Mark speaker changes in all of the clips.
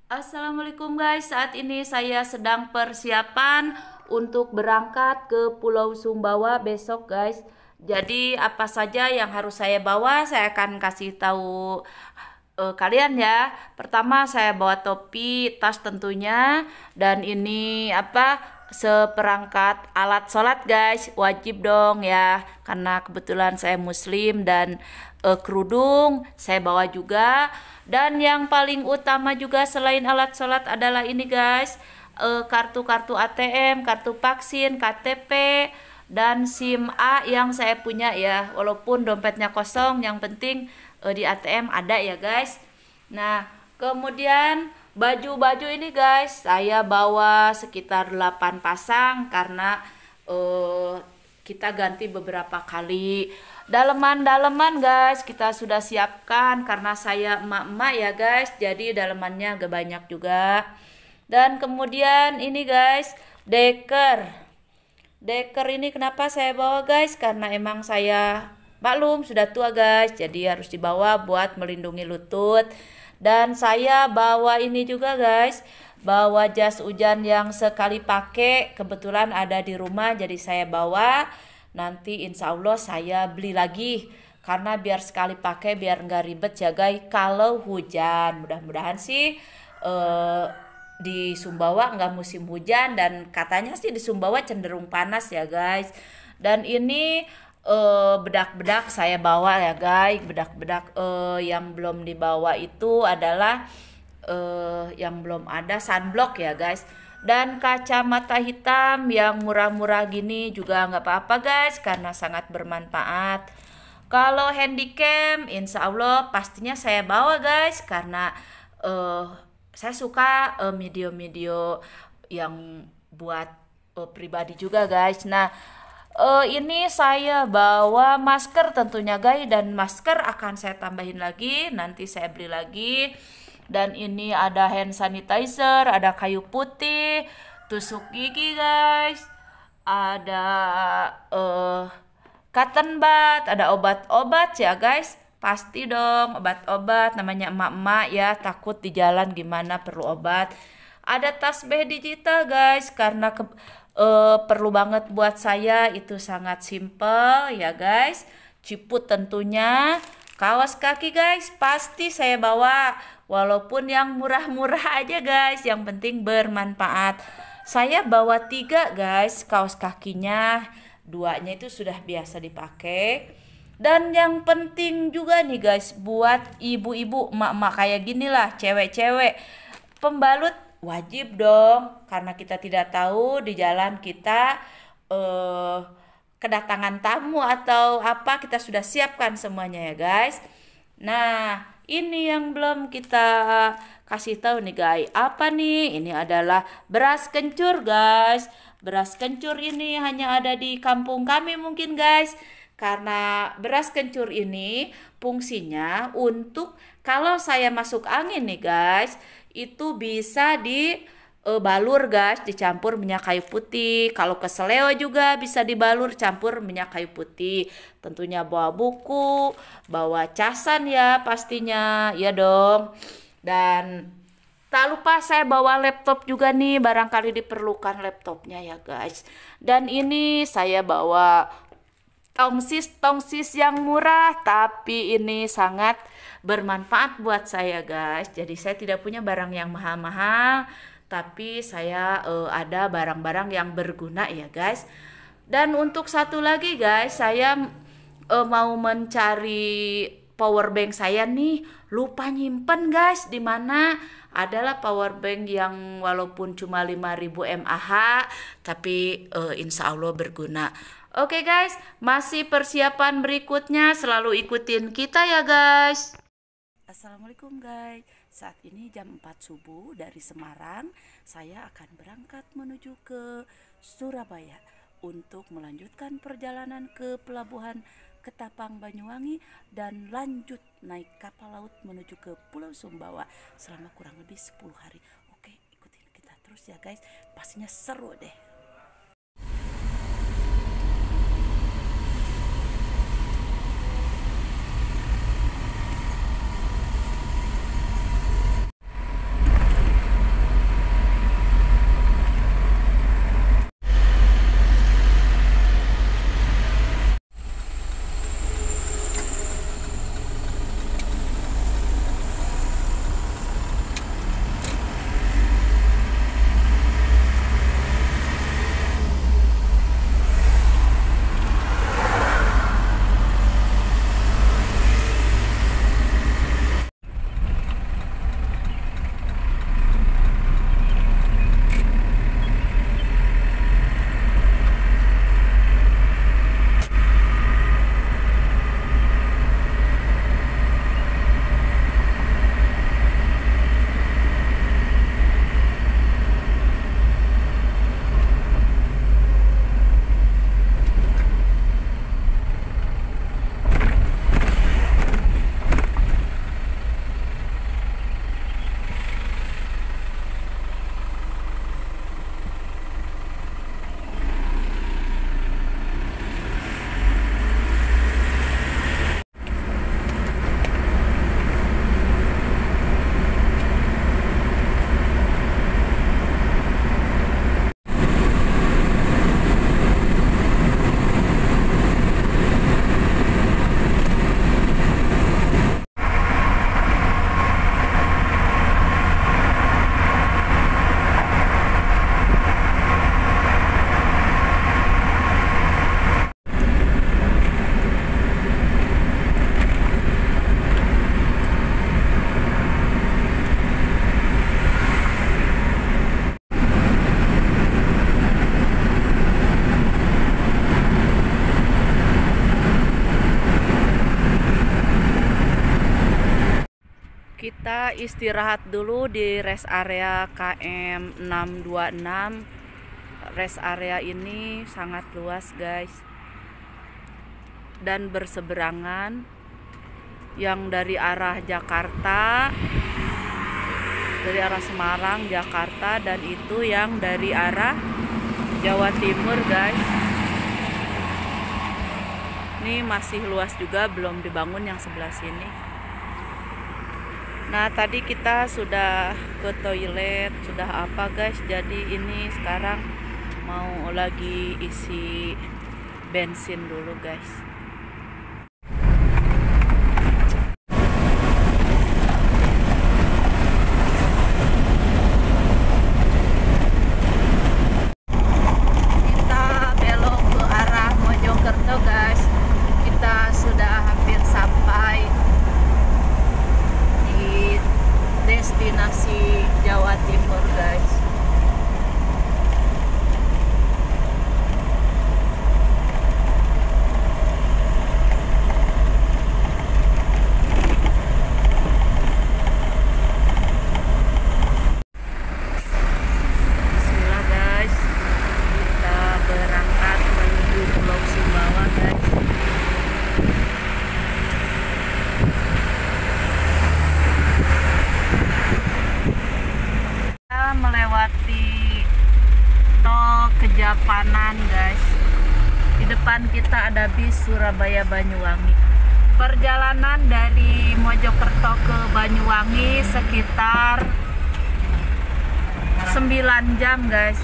Speaker 1: Assalamualaikum guys, saat ini saya sedang persiapan untuk berangkat ke Pulau Sumbawa besok guys. Jadi apa saja yang harus saya bawa, saya akan kasih tahu kalian ya. Pertama saya bawa topi, tas tentunya, dan ini seperangkat alat sholat guys, wajib dong ya, karena kebetulan saya muslim. Dan kerudung saya bawa juga. Dan yang paling utama juga selain alat sholat adalah ini guys, kartu-kartu ATM, kartu vaksin, KTP, dan SIM A yang saya punya ya. Walaupun dompetnya kosong, yang penting di ATM ada ya guys. Nah, kemudian baju-baju ini guys, saya bawa sekitar 8 pasang karena kita ganti beberapa kali. Daleman-daleman guys kita sudah siapkan karena saya emak-emak ya guys, jadi dalemannya agak banyak juga. Dan kemudian ini guys, deker ini kenapa saya bawa guys, karena emang saya maklum sudah tua guys, jadi harus dibawa buat melindungi lutut. Dan saya bawa ini juga guys, bawa jas hujan yang sekali pakai, kebetulan ada di rumah jadi saya bawa. Nanti insya Allah saya beli lagi karena biar sekali pakai, biar nggak ribet ya guys kalau hujan. Mudah-mudahan sih di Sumbawa nggak musim hujan, dan katanya sih di Sumbawa cenderung panas ya guys. Dan ini bedak-bedak saya bawa ya guys. Bedak-bedak yang belum dibawa itu adalah yang belum ada sunblock ya guys. Dan kacamata hitam yang murah-murah gini juga nggak apa-apa guys, karena sangat bermanfaat. Kalau handycam insya Allah pastinya saya bawa guys, karena saya suka video-video yang buat pribadi juga guys. Nah, ini saya bawa masker tentunya guys, dan masker akan saya tambahin lagi, nanti saya beli lagi. Dan ini ada hand sanitizer, ada kayu putih, tusuk gigi guys, ada cotton bud, ada obat-obat ya guys. Pasti dong obat-obat, namanya emak-emak ya, takut di jalan gimana perlu obat. Ada tasbih digital guys, karena perlu banget buat saya, itu sangat simple ya guys. Ciput tentunya. Kaos kaki guys pasti saya bawa, walaupun yang murah-murah aja guys, yang penting bermanfaat. Saya bawa 3 guys kaos kakinya, 2-nya itu sudah biasa dipakai. Dan yang penting juga nih guys, buat ibu-ibu, emak-emak kayak gini lah, cewek-cewek, pembalut wajib dong, karena kita tidak tahu di jalan kita kedatangan tamu atau apa, kita sudah siapkan semuanya ya guys. Nah, ini yang belum kita kasih tahu nih guys. Apa nih? Ini adalah beras kencur guys. Beras kencur ini hanya ada di kampung kami mungkin guys. Karena beras kencur ini fungsinya untuk kalau saya masuk angin nih guys, itu bisa balur guys, dicampur minyak kayu putih. Kalau keseleo juga bisa dibalur campur minyak kayu putih. Tentunya bawa buku, bawa casan ya pastinya, ya dong. Dan tak lupa saya bawa laptop juga nih, barangkali diperlukan laptopnya ya guys. Dan ini saya bawa tongsis yang murah, tapi ini sangat bermanfaat buat saya guys. Jadi saya tidak punya barang yang mahal-mahal, tapi saya ada barang-barang yang berguna ya guys. Dan untuk satu lagi guys, saya mau mencari power bank saya nih, lupa nyimpen guys, di mana adalah power bank yang walaupun cuma 5000 mAh, tapi insya Allah berguna. Oke guys, masih persiapan berikutnya, selalu ikutin kita ya guys. Assalamualaikum guys, saat ini jam 4 subuh dari Semarang. Saya akan berangkat menuju ke Surabaya untuk melanjutkan perjalanan ke pelabuhan Ketapang Banyuwangi dan lanjut naik kapal laut menuju ke Pulau Sumbawa selama kurang lebih 10 hari. Oke, ikutin kita terus ya guys, pastinya seru deh. Kita istirahat dulu di rest area KM 626. Rest area ini sangat luas guys, dan berseberangan, yang dari arah Jakarta, dari arah Semarang, Jakarta, dan itu yang dari arah Jawa Timur guys. Ini masih luas juga, belum dibangun yang sebelah sini. Nah, tadi kita sudah ke toilet, sudah apa guys, jadi ini sekarang mau lagi isi bensin dulu guys. Destinasi Jawa Timur guys. Bismillah guys, kita berangkat menuju Pulau Sumbawa guys. Melewati tol Kejapanan guys. Di depan kita ada bis Surabaya Banyuwangi. Perjalanan dari Mojokerto ke Banyuwangi sekitar 9 jam guys.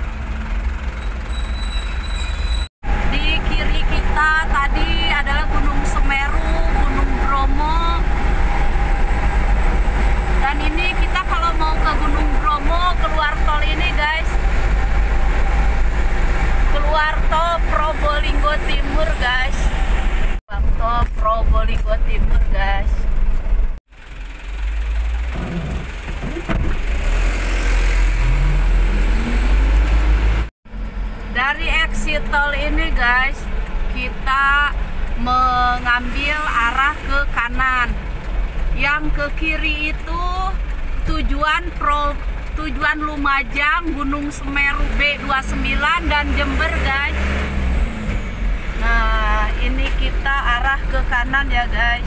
Speaker 1: Di kiri kita tadi adalah Gunung Semeru, Gunung Bromo. Dan ini kita kalau mau ke Gunung Bromo keluar tol ini guys, keluar tol Probolinggo Timur guys, tol Probolinggo Timur guys. Dari exit tol ini guys, kita mengambil arah ke kanan. Yang ke kiri itu tujuan Lumajang, Gunung Semeru B29 dan Jember guys. Nah, ini kita arah ke kanan ya guys.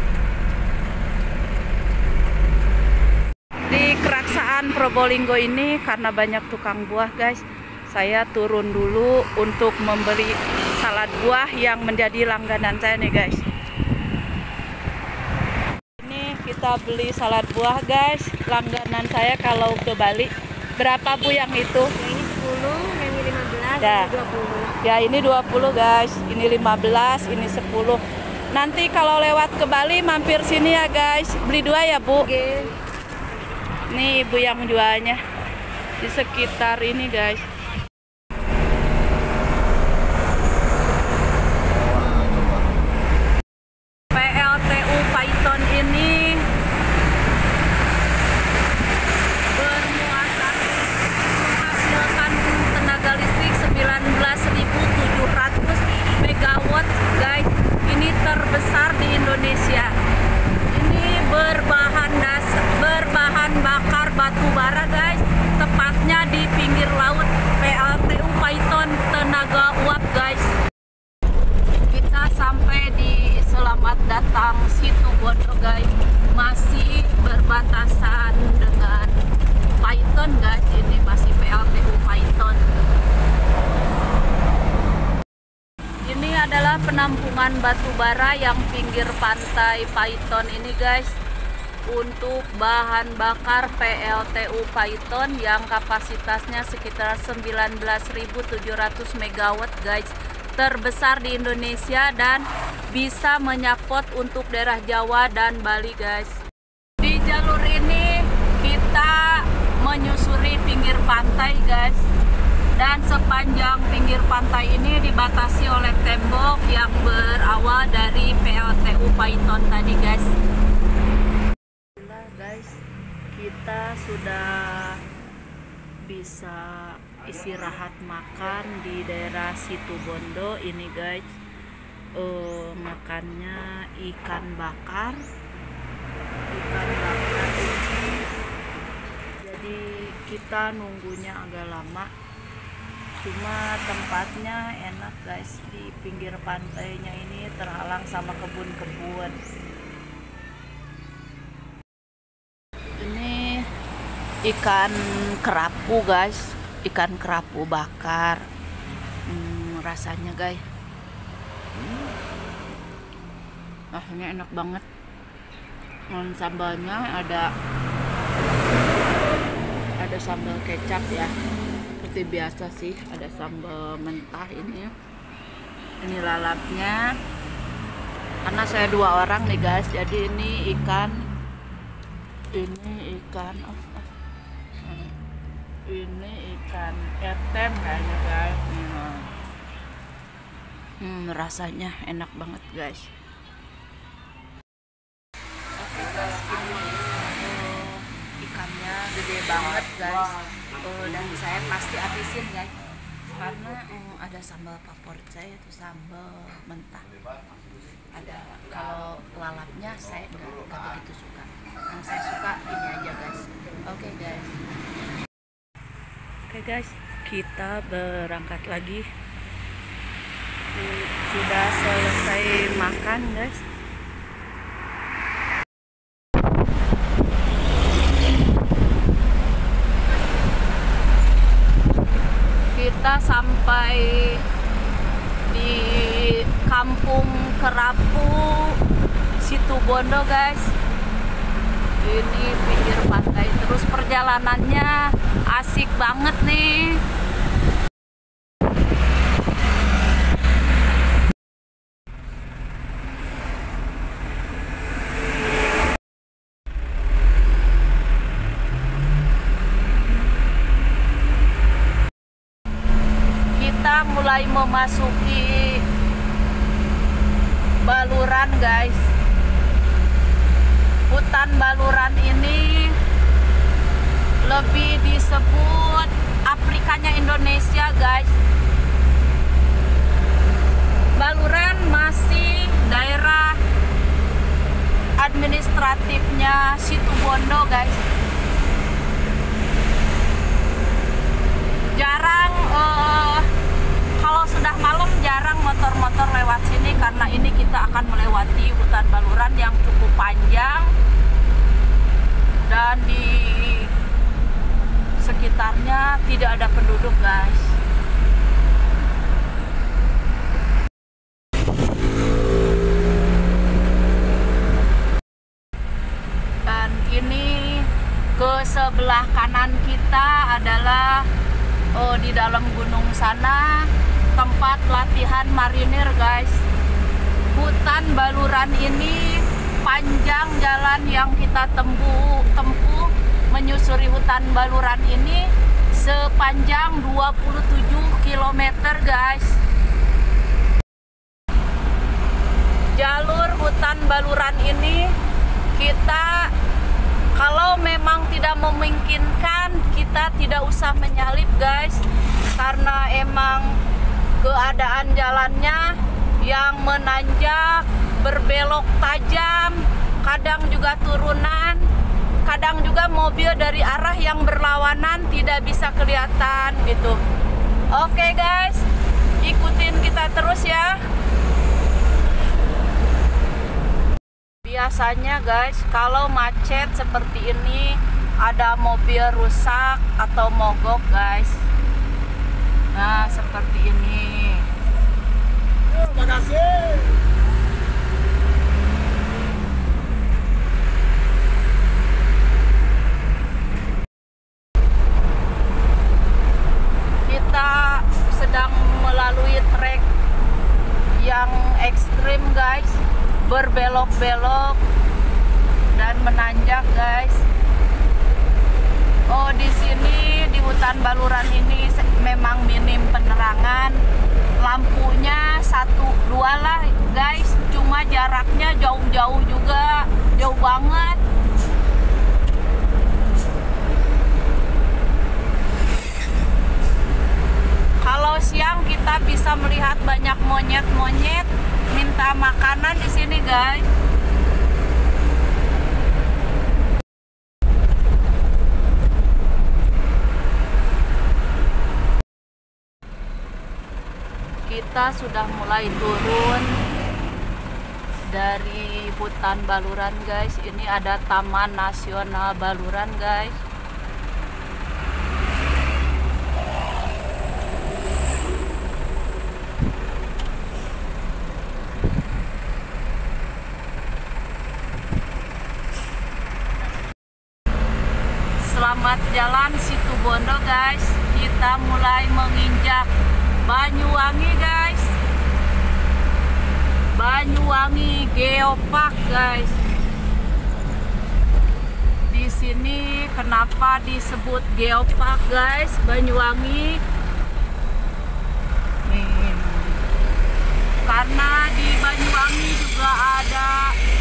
Speaker 1: Di Keraksaan Probolinggo ini karena banyak tukang buah guys, saya turun dulu untuk membeli salad buah yang menjadi langganan saya nih guys. Kita beli salad buah guys, langganan saya kalau ke Bali. Berapa Bu yang itu?
Speaker 2: Yang ini 10, yang ini 15,
Speaker 1: ya.
Speaker 2: Ini 20.
Speaker 1: Ya, ini 20 guys, ini 15, ini 10. Nanti kalau lewat ke Bali mampir sini ya guys. Beli 2 ya Bu.
Speaker 2: Oke.
Speaker 1: Nih ibu yang jualnya di sekitar ini guys. PLTU Python ini menghasilkan tenaga listrik 19.700 megawatt guys. Ini terbesar di Indonesia. Ini berbahan bakar batu bara guys, tepatnya di pinggir laut. PLTU Python tenaga uap guys. Kita sampai di Selamat Datang Situbondo guys, masih berbatasan dengan Python guys. Ini masih PLTU Python. Ini adalah penampungan batu bara yang pinggir pantai Python ini guys, untuk bahan bakar PLTU Python yang kapasitasnya sekitar 19.700 megawatt guys, terbesar di Indonesia dan bisa menyapot untuk daerah Jawa dan Bali guys. Di jalur ini kita menyusuri pinggir pantai guys, dan sepanjang pinggir pantai ini dibatasi oleh tembok yang berawal dari PLTU Python tadi guys. Guys, kita sudah bisa istirahat makan di daerah Situbondo ini guys. Makannya ikan bakar jadi kita nunggunya agak lama. Cuma tempatnya enak guys, di pinggir pantainya ini terhalang sama kebun-kebun. Ini ikan kerapu guys, ikan kerapu bakar. Rasanya guys, rasanya enak banget. Sambalnya ada sambal kecap ya, seperti biasa sih, ada sambal mentah ini lalapnya. Karena saya 2 orang nih guys, jadi ini ikan ini ikan etem kayaknya guys. Rasanya enak banget guys. Oke guys, ini ikannya gede banget guys. Dan saya pasti habisin guys, karena ada sambal favorit saya itu sambal mentah. Ada, kalau lalapnya saya nggak begitu suka. Yang saya suka ini aja guys. Oke guys. Oke guys, kita berangkat lagi. Sudah selesai makan guys. Kita sampai di Kampung Kerapu Situbondo guys. Ini pinggir pantai, terus perjalanannya asik banget nih. Kita mulai memasuki Baluran guys. Hutan Baluran ini lebih disebut Afrikanya Indonesia guys. Baluran masih daerah administratifnya Situbondo guys. Jarang kalau sudah malam jarang motor-motor lewat sini, karena ini kita akan melewati hutan Baluran yang cukup panjang dan di sekitarnya tidak ada penduduk guys. Dan ini ke sebelah kanan kita adalah di dalam gunung sana tempat latihan marinir guys. Hutan Baluran ini panjang jalan yang kita tempuh menyusuri hutan Baluran ini sepanjang 27 km guys. Jalur hutan Baluran ini kita, kalau memang tidak memungkinkan, kita tidak usah menyalip guys, karena emang keadaan jalannya yang menanjak, berbelok tajam, kadang juga turunan, kadang juga mobil dari arah yang berlawanan tidak bisa kelihatan gitu. Oke guys, ikutin kita terus ya. Biasanya guys, kalau macet seperti ini, ada mobil rusak atau mogok guys. Nah, seperti ini.
Speaker 3: Terima kasih.
Speaker 1: Kita sedang melalui trek yang ekstrim guys, berbelok-belok dan menanjak guys. Oh, di sini di hutan Baluran ini memang minim penerangan, lampunya 1-2 lah guys, cuma jaraknya jauh-jauh juga, jauh banget. Kalau siang kita bisa melihat banyak monyet-monyet minta makanan di sini guys. Kita sudah mulai turun dari hutan Baluran guys. Ini ada Taman Nasional Baluran guys. Selamat jalan Situbondo guys. Kita mulai menginjak Banyuwangi guys. Banyuwangi Geopark guys. Di sini kenapa disebut Geopark guys? Banyuwangi. Nih. Karena di Banyuwangi juga ada